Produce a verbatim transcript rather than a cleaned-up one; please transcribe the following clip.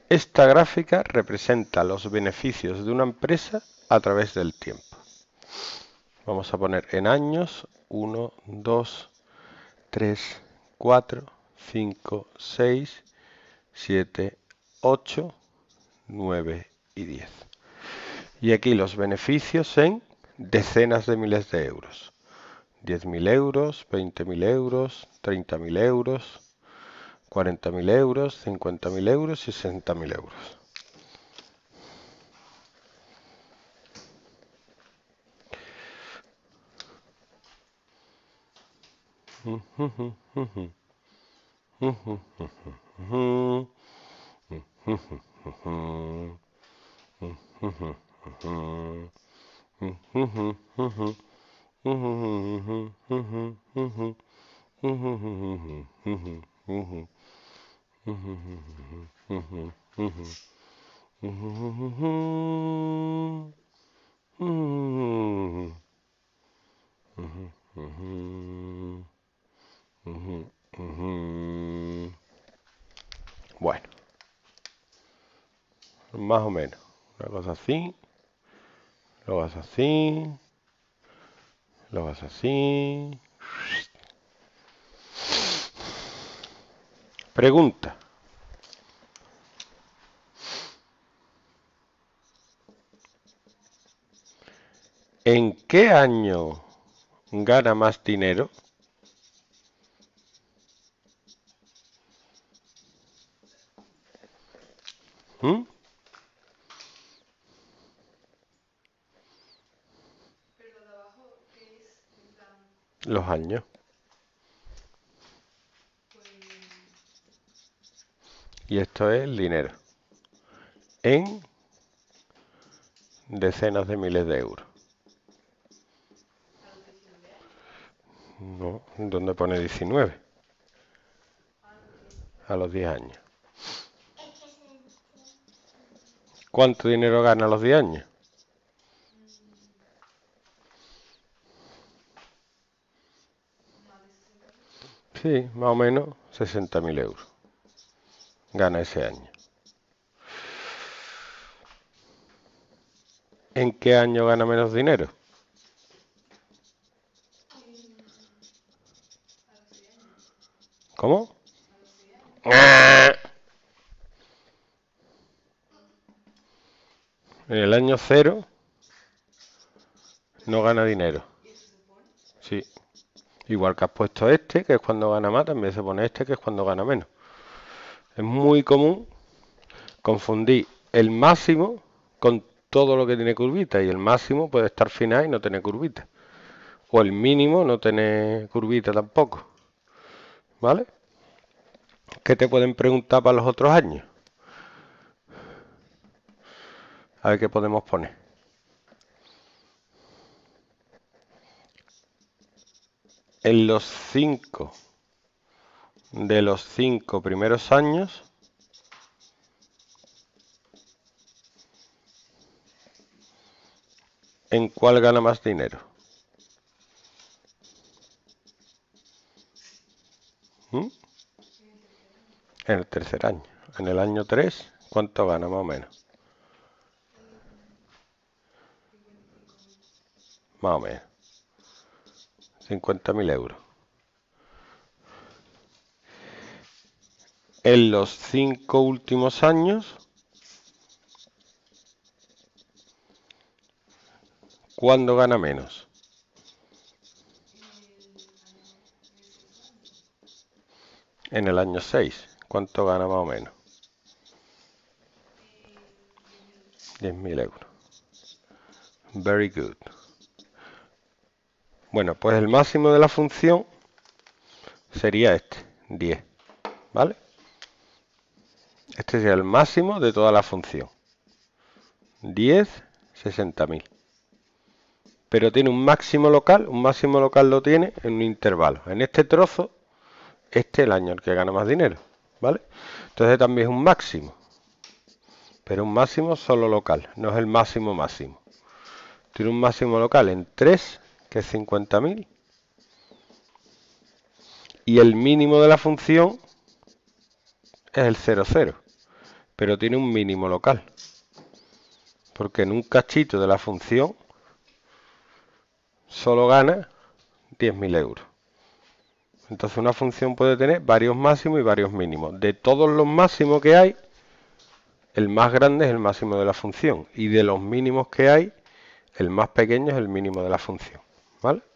Esta gráfica representa los beneficios de una empresa a través del tiempo. Vamos a poner en años uno, dos, tres, cuatro, cinco, seis, siete, ocho, nueve y diez. Y aquí los beneficios en decenas de miles de euros. diez mil euros, veinte mil euros, treinta mil euros, cuarenta mil euros, cincuenta mil euros y sesenta mil euros. Bueno, más o menos, una cosa así, lo vas así, lo vas así. Pregunta. ¿En qué año gana más dinero? ¿Mm? Los años. Y esto es el dinero. En decenas de miles de euros. No, ¿dónde pone diecinueve? A los diez años. ¿Cuánto dinero gana a los diez años? Sí, más o menos sesenta mil euros. Gana ese año. ¿En qué año gana menos dinero? ¿Cómo? En el año cero no gana dinero. Sí. Igual que has puesto este, que es cuando gana más, también se pone este, que es cuando gana menos. Es muy común confundir el máximo con todo lo que tiene curvita, y el máximo puede estar final y no tener curvita. O el mínimo no tener curvita tampoco. ¿Vale? ¿Qué te pueden preguntar para los otros años? A ver qué podemos poner. En los cinco de los cinco primeros años, ¿en cuál gana más dinero? ¿Mm? En el tercer año. En el año tres, ¿cuánto gana más o menos? Más o menos. cincuenta mil euros. En los cinco últimos años, ¿cuándo gana menos? En el año seis. ¿Cuánto gana más o menos? diez mil euros. Very good. Bueno, pues el máximo de la función sería este, diez. ¿Vale? Este sería el máximo de toda la función. diez, sesenta mil. Pero tiene un máximo local, un máximo local lo tiene en un intervalo. En este trozo, este es el año el que gana más dinero, ¿vale? Entonces también es un máximo, pero un máximo solo local, no es el máximo máximo. Tiene un máximo local en tres, que es cincuenta mil, y el mínimo de la función es el cero cero. pero tiene un mínimo local. Porque en un cachito de la función solo gana diez mil euros. Entonces una función puede tener varios máximos y varios mínimos. De todos los máximos que hay, el más grande es el máximo de la función. Y de los mínimos que hay, el más pequeño es el mínimo de la función. ¿Vale?